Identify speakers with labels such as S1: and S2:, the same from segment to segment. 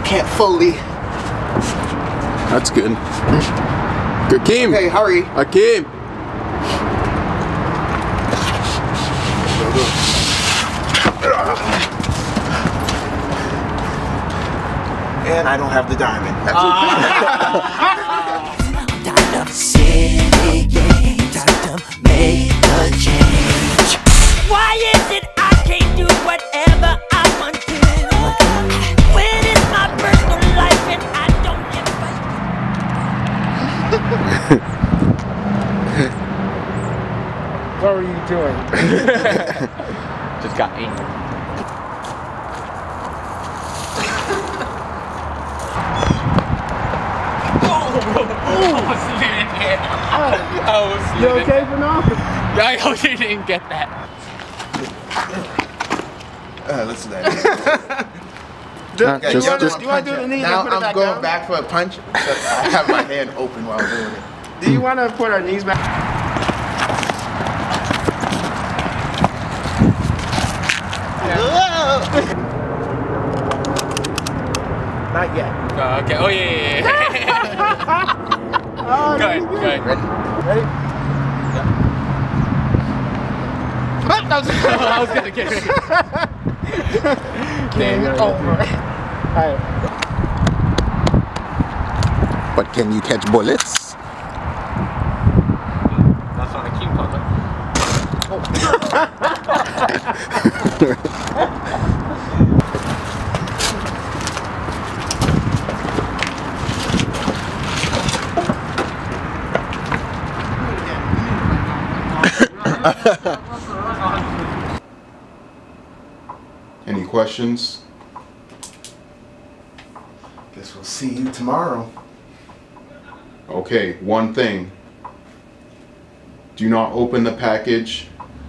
S1: can't fully.
S2: That's good. Hakeem!
S1: Okay, hurry.
S2: Hakeem!
S1: And I don't have the diamond.
S3: Time to sit, time to make a change. Why is it I can't do whatever I want to? When it's my personal life and I don't live.
S4: What were you doing?
S5: Just got angry.
S4: You okay for now?
S5: I didn't get that.
S1: Let's do that.
S2: Just
S4: You want to do the knee
S1: Now
S4: and put it
S1: I'm
S4: back
S1: going
S4: down?
S1: back for a punch. So I have my hand open while doing it.
S4: Do you want to put our knees back? Not yet.
S5: Okay. Oh yeah.
S4: Oh,
S5: Go ahead. Go ahead.
S4: Ready?
S5: I was gonna get it. Game over.
S4: Alright.
S2: But can you catch bullets?
S5: That's on a King Kong.
S2: Any questions?
S1: Guess we'll see you tomorrow.
S2: Okay, one thing. Do not open the package.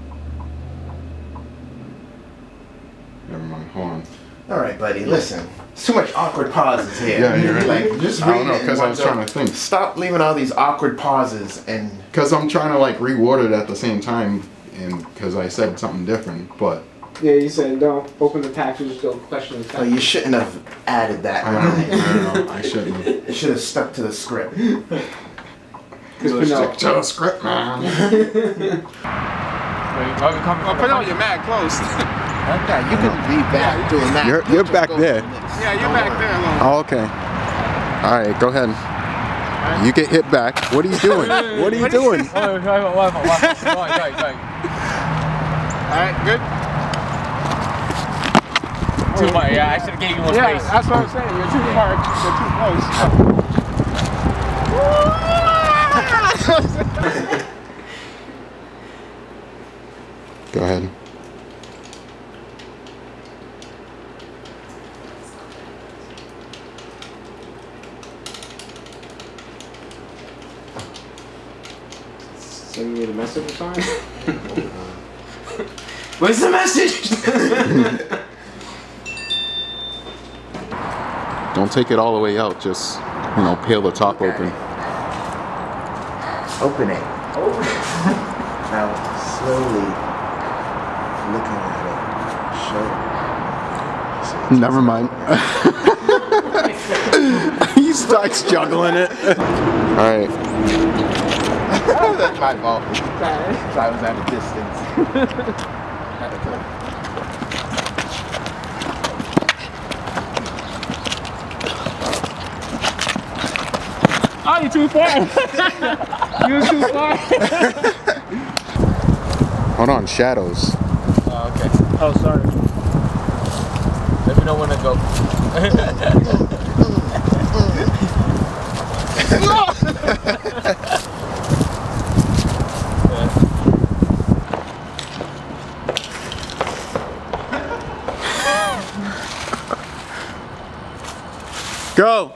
S2: Never mind, hold on.
S1: All right, buddy. Listen. It's too much awkward pauses here.
S2: Yeah, you're right.
S1: Like, just
S2: I don't
S1: read
S2: know,
S1: it in
S2: 'cause I
S1: one
S2: was
S1: go.
S2: trying to think.
S1: Stop leaving all these awkward pauses and.
S2: Because I'm trying to like reword it at the same time, and because I said something different, but
S4: Yeah, you said don't open the package, don't question the
S1: Oh,
S4: package.
S1: you shouldn't have added that.
S2: I don't know, I shouldn't.
S1: You should have stuck to the script.
S2: Stick to the script, man.
S5: Put on your mad close.
S1: Yeah, you can be back doing that.
S2: You're back there.
S5: Yeah, you're back there alone.
S2: Oh, okay. All right, go ahead. You get hit back. What are you doing? What are you doing?
S5: Alright, good. Too much. Yeah, I should have gave you more
S4: Yeah,
S5: space.
S4: that's what I'm saying. You're too far. You're too close.
S2: Go ahead.
S4: Send me the message or something?
S1: What's the message?
S2: Don't take it all the way out. Just, peel the top open.
S1: Open it. Now, slowly looking at it. Show.
S2: Never mind. He starts juggling it. All right.
S1: That's my fault. So I was at a distance.
S4: Oh, you're too far. You're too far.
S2: Hold on, shadows.
S5: Oh, okay.
S4: Oh, sorry.
S5: Let me know when to go.
S2: Go.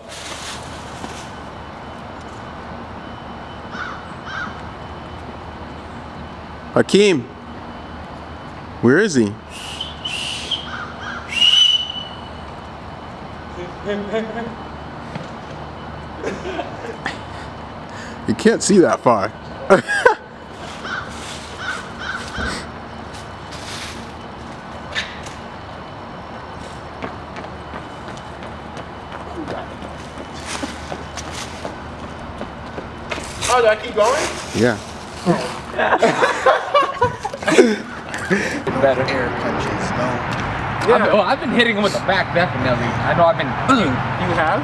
S2: Hakeem. Where is he? You can't see that far.
S1: Oh, do I keep going?
S2: Yeah.
S4: Better.
S1: Air punches, no.
S4: Yeah. I've been hitting him with the back, definitely. I know I've been.
S5: You have?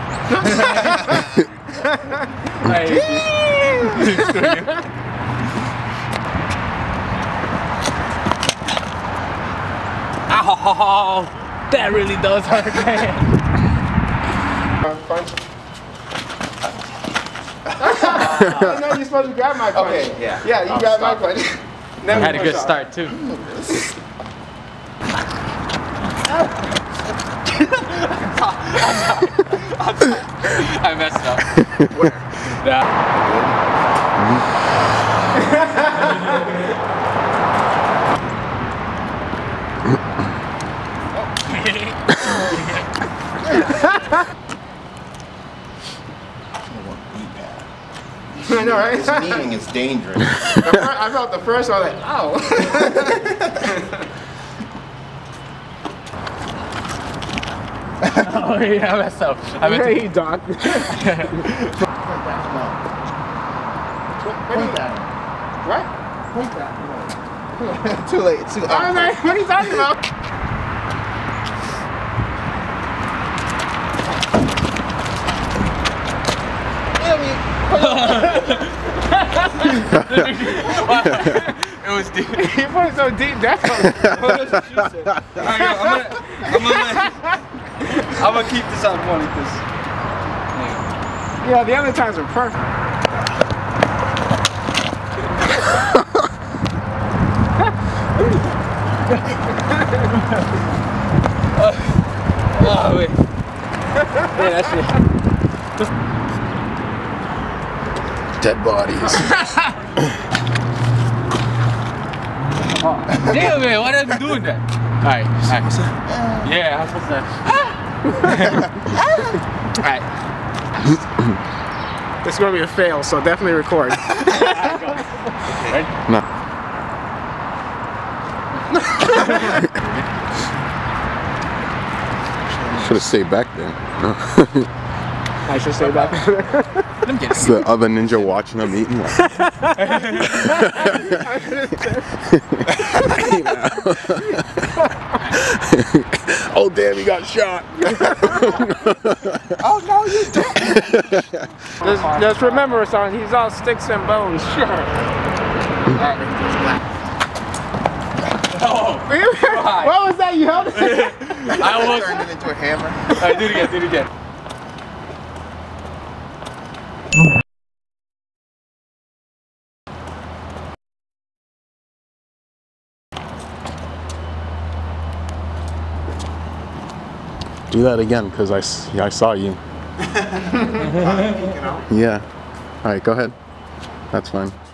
S4: Ow! That really does hurt, man.
S5: No, you're supposed to grab my punch.
S1: Okay, yeah.
S5: Yeah, you grab my punch.
S4: I had a good start too. I messed up. Yeah.
S5: I know, right?
S1: This kneeing is dangerous.
S5: I felt the first one, like, ow.
S4: Oh yeah, I messed up. I meant to.
S5: Hey, Doc.
S1: Point that.
S5: What?
S1: Point that. Too late. Too
S5: Oh, man, what are you talking about?
S4: It was deep.
S5: You put it so deep down.
S4: I'm gonna keep this on one because.
S5: Yeah, the other times are perfect.
S4: Oh wait. Yeah, that's it.
S2: Dead bodies.
S4: Damn man, why did you doing that? Alright. Yeah, I'm supposed to. Alright.
S5: This is going to be a fail, so definitely record.
S4: Ready?
S2: No. Should have stayed back there.
S5: I should say that.
S2: It's the other ninja watching them eating. Oh damn, he got shot.
S1: Oh no, you don't.
S5: Just remember, son, he's all sticks and bones. Sure. What was that? You held it?
S4: I almost
S1: turned it into a hammer.
S4: Alright, do it again.
S2: Do that again, because I saw you. Yeah. All right, go ahead. That's fine.